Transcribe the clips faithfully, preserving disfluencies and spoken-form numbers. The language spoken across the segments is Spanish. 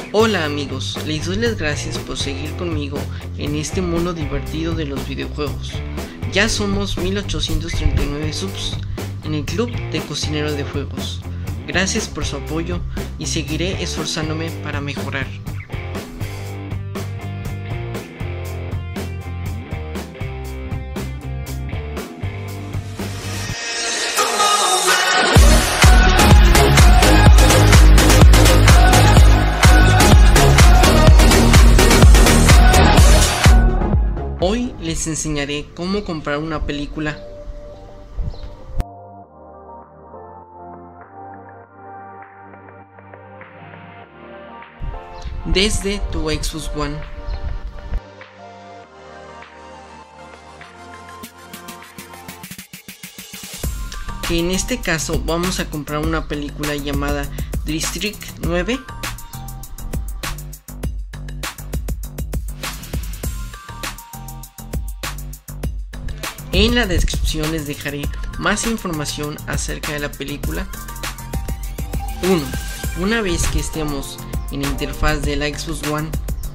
Hola amigos, les doy las gracias por seguir conmigo en este mundo divertido de los videojuegos. Ya somos mil ochocientos treinta y nueve subs en el club de cocinero de juegos. Gracias por su apoyo y seguiré esforzándome para mejorar. Hoy les enseñaré cómo comprar una película. Desde tu Xbox One. Que en este caso vamos a comprar una película llamada District nueve. En la descripción les dejaré más información acerca de la película. uno. Una vez que estemos en la interfaz de la Xbox One,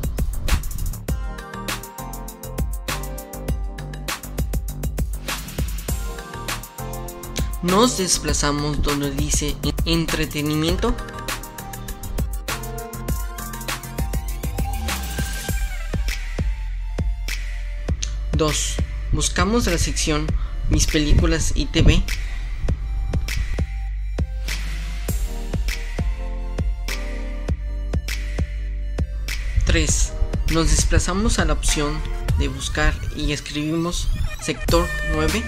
nos desplazamos donde dice entretenimiento. dos. Buscamos la sección Mis películas y T V. tres. Nos desplazamos a la opción de buscar y escribimos sector nueve.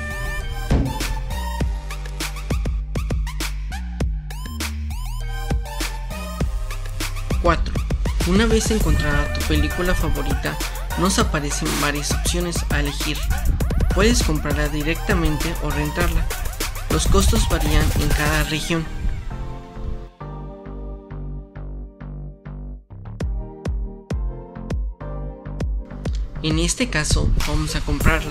cuatro. Una vez encontrada tu película favorita, nos aparecen varias opciones a elegir. Puedes comprarla directamente o rentarla. Los costos varían en cada región. En este caso vamos a comprarla.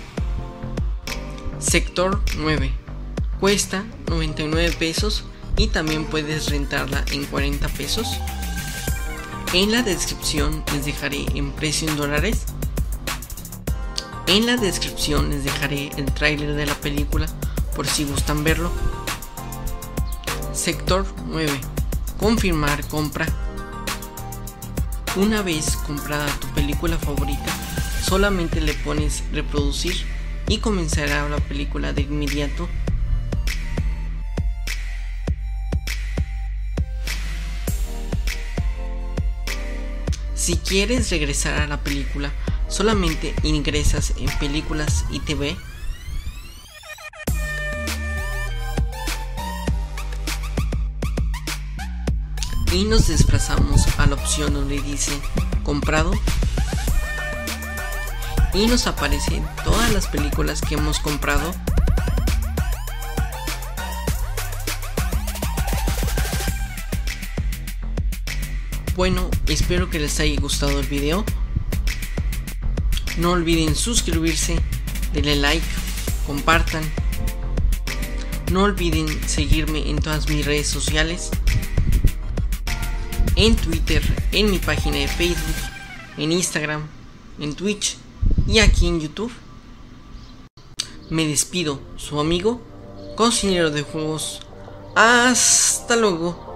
Sector nueve. Cuesta noventa y nueve pesos y también puedes rentarla en cuarenta pesos. En la descripción les dejaré en precio en dólares. En la descripción les dejaré el tráiler de la película por si gustan verlo. Sector nueve. Confirmar compra. Una vez comprada tu película favorita, solamente le pones reproducir y comenzará la película de inmediato. Si quieres regresar a la película, solamente ingresas en películas y T V. Y nos desplazamos a la opción donde dice comprado. Y nos aparecen todas las películas que hemos comprado. Bueno, espero que les haya gustado el video. No olviden suscribirse, denle like, compartan. No olviden seguirme en todas mis redes sociales. En Twitter, en mi página de Facebook, en Instagram, en Twitch y aquí en YouTube. Me despido, su amigo, cocinero de juegos. Hasta luego.